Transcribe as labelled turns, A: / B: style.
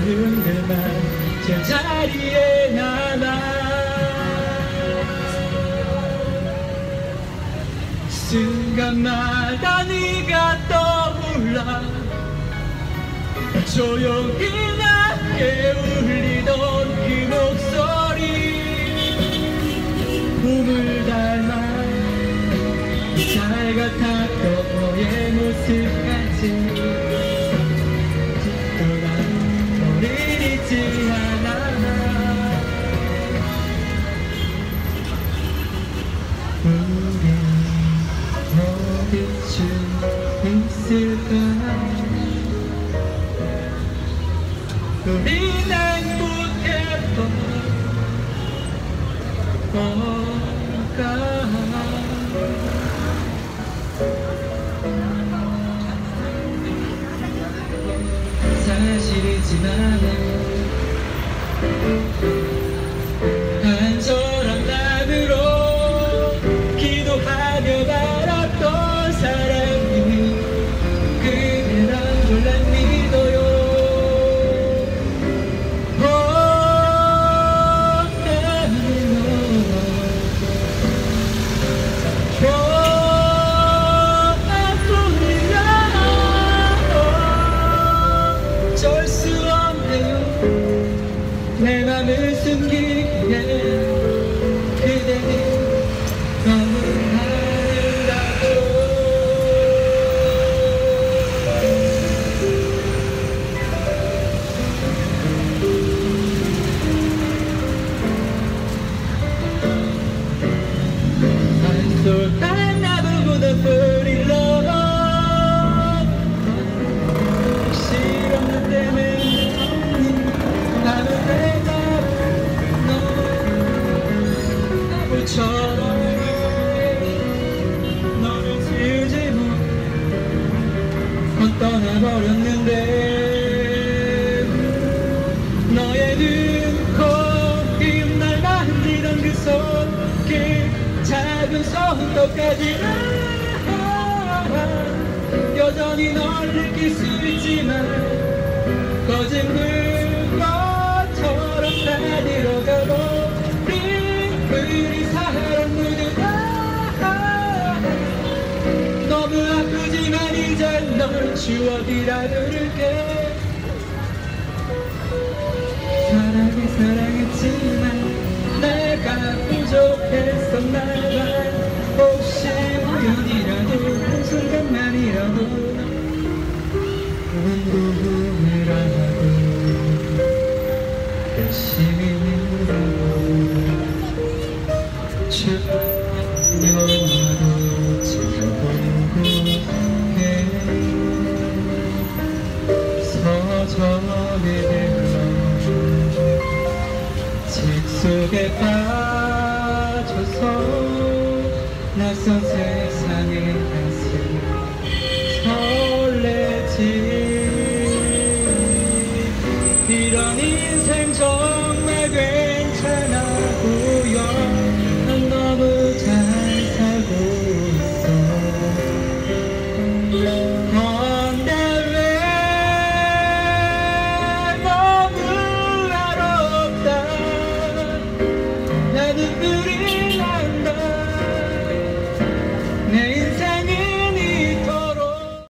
A: 어른들만 제자리에 남아 순간마다 네가 떠올라 조용히 낮게 울리던 그 목소리 봄을 닮아 잘 같았던 너의 모습까지 또한 너를 잊지 않아 우리 어디쯤 있을까 우린 행복했던 걸까 사실이지만 간절한 마음으로 기도하며 바랐던 사랑이 그대란 걸 난 믿어요 내 맘을 숨기기에 그대는 너무 아름답죠 I'm so tired now with the pretty love 실없는 때문에 나는 처럼 너를 지우지 못 떠나버렸는데 너의 눈, 코, 입 날 만지던 그 손길 작은 손톱까지 여전히 널 느낄 수 있지만 거짓 물건처럼 사들어가고 우리 사랑 모두 다 너무 아프지만 이젠 널 추억이라 부를게 사랑했지만 내가 부족했었나봐 혹시 우연이라도 한순간만이라도 궁금을 하고 열심히 영화도 지켜보고 해 서점에 들러 책 속에 빠져서 낯선 세상에 다시 설레지 이런 인생